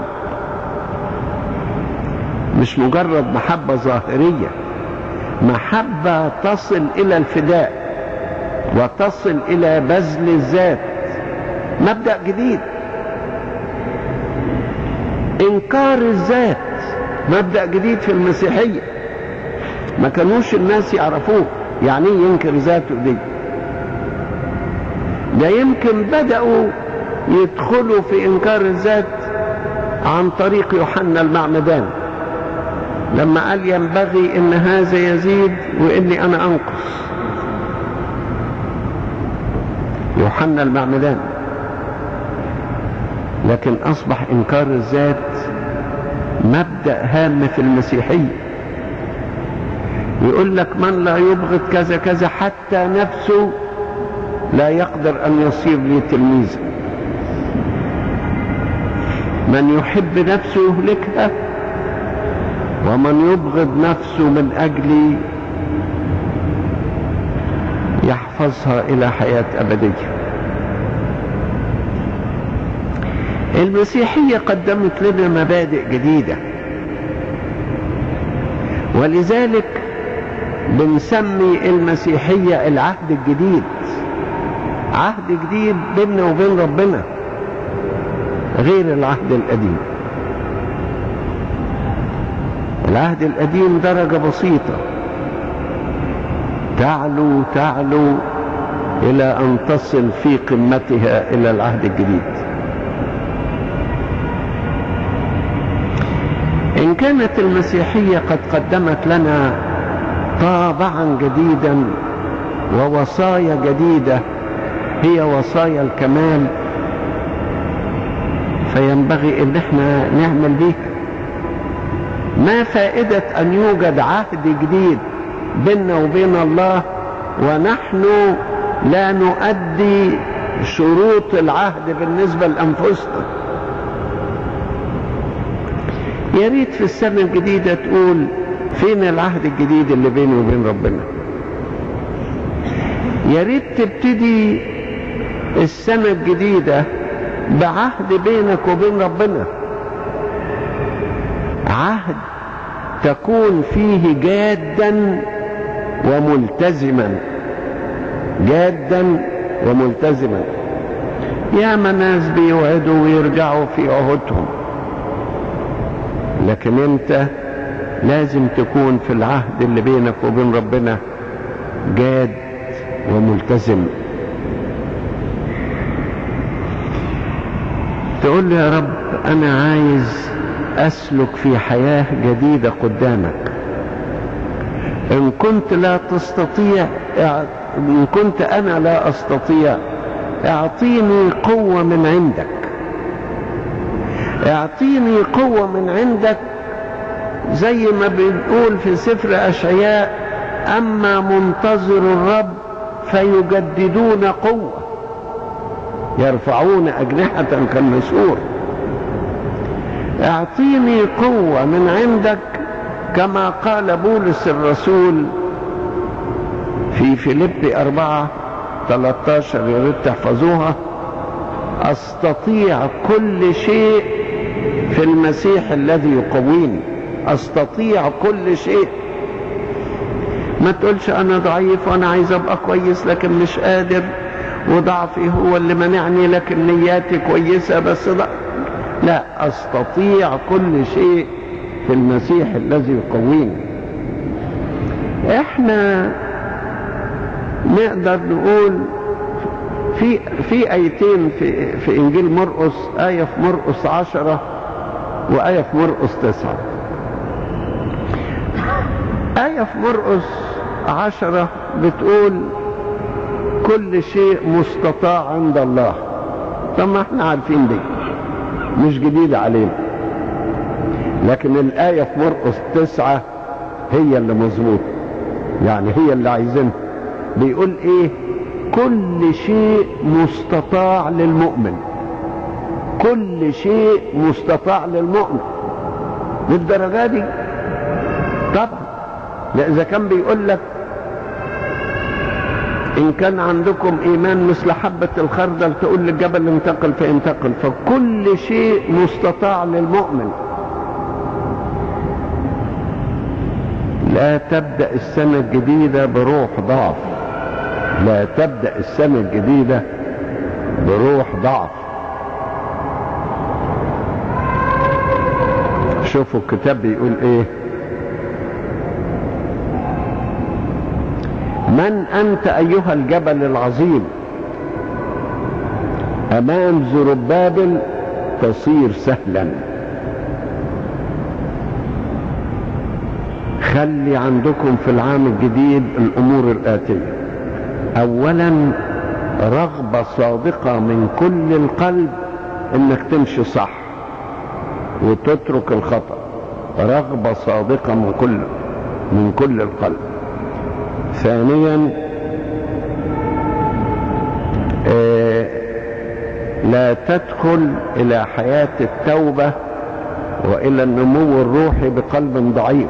مش مجرد محبة ظاهرية، محبة تصل إلى الفداء وتصل إلى بذل الذات. مبدأ جديد. إنكار الذات مبدأ جديد في المسيحية، ما كانوش الناس يعرفوه. يعني ينكر ذاته دي؟ ده يمكن بدأوا يدخلوا في إنكار الذات عن طريق يوحنا المعمدان، لما قال ينبغي ان هذا يزيد واني انا انقص. يوحنا المعمدان. لكن اصبح انكار الذات مبدأ هام في المسيحية. يقول لك من لا يبغض كذا كذا حتى نفسه لا يقدر ان يصير لي تلميذا. من يحب نفسه يهلكها، ومن يبغض نفسه من أجلي يحفظها إلى حياة أبدية. المسيحية قدمت لنا مبادئ جديدة، ولذلك بنسمي المسيحية العهد الجديد. عهد جديد بيننا وبين ربنا غير العهد القديم. العهد القديم درجة بسيطة تعلو تعلو إلى أن تصل في قمتها إلى العهد الجديد. إن كانت المسيحية قد قدمت لنا طابعا جديدا ووصايا جديدة هي وصايا الكمال، فينبغي ان احنا نعمل بيها. ما فائدة ان يوجد عهد جديد بيننا وبين الله ونحن لا نؤدي شروط العهد بالنسبة لأنفسنا؟ يا ريت في السنة الجديدة تقول فين العهد الجديد اللي بيني وبين ربنا. يا ريت تبتدي السنة الجديدة بعهد بينك وبين ربنا، عهد تكون فيه جادا وملتزما، جادا وملتزما. يا ناس بيوعدوا ويرجعوا في عهودهم، لكن انت لازم تكون في العهد اللي بينك وبين ربنا جاد وملتزم. تقول له يا رب انا عايز اسلك في حياة جديدة قدامك، ان كنت لا تستطيع، ان كنت انا لا استطيع اعطيني قوة من عندك، اعطيني قوة من عندك. زي ما بنقول في سفر اشعياء اما منتظر الرب فيجددون قوة، يرفعون اجنحة كالنسور. اعطيني قوة من عندك كما قال بولس الرسول في فيليبي أربعة ثلاثة عشر، يا ريت تحفظوها. أستطيع كل شيء في المسيح الذي يقويني. أستطيع كل شيء. ما تقولش أنا ضعيف وأنا عايز أبقى كويس لكن مش قادر، وضعفي هو اللي منعني لكن نياتي كويسة بس ضعف. لا، أستطيع كل شيء في المسيح الذي يقويني. احنا نقدر نقول في في آيتين في في إنجيل مرقس، آية في مرقس عشرة وآية في مرقس تسعة. آية في مرقس عشرة بتقول كل شيء مستطاع عند الله. طب ما احنا عارفين دي، مش جديدة علينا. لكن الآية في مرقس تسعة هي اللي مظبوط، يعني هي اللي عايزينها. بيقول ايه؟ كل شيء مستطاع للمؤمن. كل شيء مستطاع للمؤمن. للدرجة دي؟ طبعا. لا، إذا كان بيقول لك إن كان عندكم إيمان مثل حبة الخردل تقول للجبل انتقل فينتقل، فكل شيء مستطاع للمؤمن. لا تبدأ السنة الجديدة بروح ضعف. لا تبدأ السنة الجديدة بروح ضعف. شوفوا الكتاب بيقول ايه؟ من أنت أيها الجبل العظيم أمام زربابل تصير سهلا. خلي عندكم في العام الجديد الأمور الآتية: أولا رغبة صادقة من كل القلب إنك تمشي صح وتترك الخطأ. رغبة صادقة من كل من كل القلب. ثانيا آه لا تدخل إلى حياة التوبة وإلى النمو الروحي بقلب ضعيف.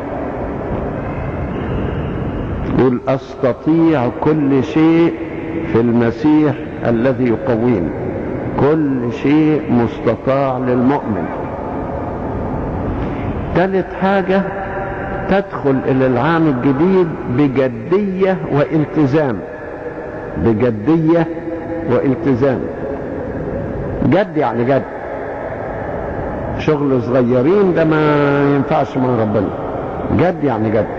قل أستطيع كل شيء في المسيح الذي يقويني. كل شيء مستطاع للمؤمن. ثالث حاجة تدخل إلى العام الجديد بجدية والتزام. بجدية والتزام. جد يعني جد. شغل صغيرين ده ما ينفعش مع ربنا. جد يعني جد.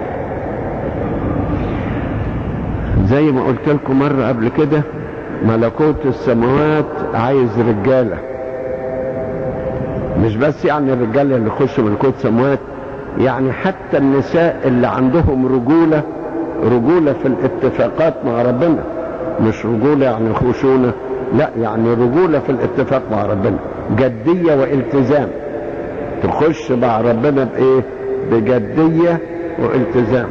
زي ما قلت لكم مرة قبل كده، ملكوت السماوات عايز رجالة. مش بس يعني الرجالة اللي يخشوا ملكوت السماوات، يعني حتى النساء اللي عندهم رجولة. رجولة في الاتفاقات مع ربنا. مش رجولة يعني خشونة، لا، يعني رجولة في الاتفاق مع ربنا. جدية والتزام. تخش مع ربنا بإيه؟ بجدية والتزام.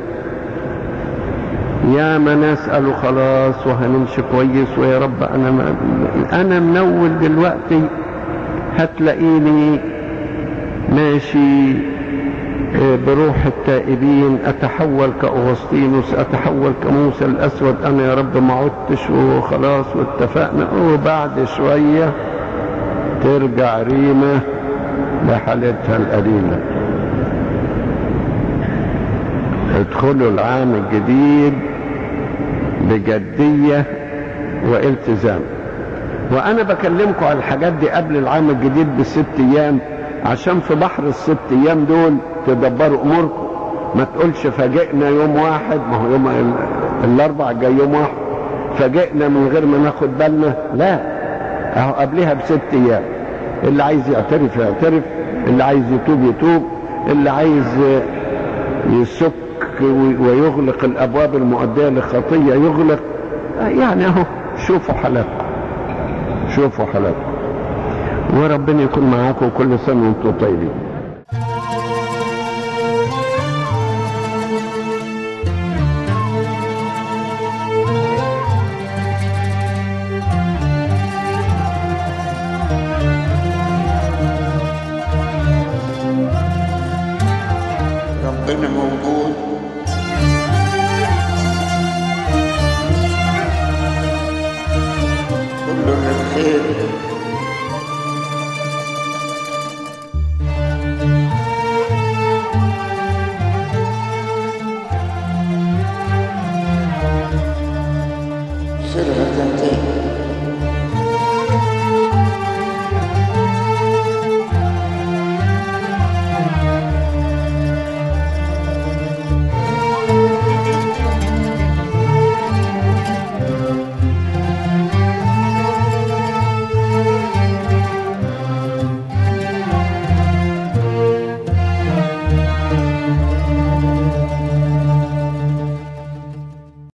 يا ما ناس قالوا خلاص وهنمشي كويس ويا رب انا ما انا منول دلوقتي هتلاقيني ماشي بروح التائبين، اتحول كأغسطينوس، اتحول كموسى الاسود. انا يا رب ما عدتش وخلاص واتفقنا. وبعد شوية ترجع ريمة لحالتها القديمة. ادخلوا العام الجديد بجدية والتزام. وانا بكلمكم على الحاجات دي قبل العام الجديد بست ايام، عشان في بحر الست ايام دول تدبروا اموركم. ما تقولش فاجئنا يوم واحد، ما هو يوم الاربع جاي يوم واحد، فاجئنا من غير ما ناخد بالنا. لا، اهو قبلها بست ايام. اللي عايز يعترف يعترف، اللي عايز يتوب يتوب، اللي عايز يسك ويغلق الابواب المؤدية للخطية يغلق. يعني اهو شوفوا حالاتكم، شوفوا حالاتكم. وربنا يكون معاكم كل سنة وانتم طيبين.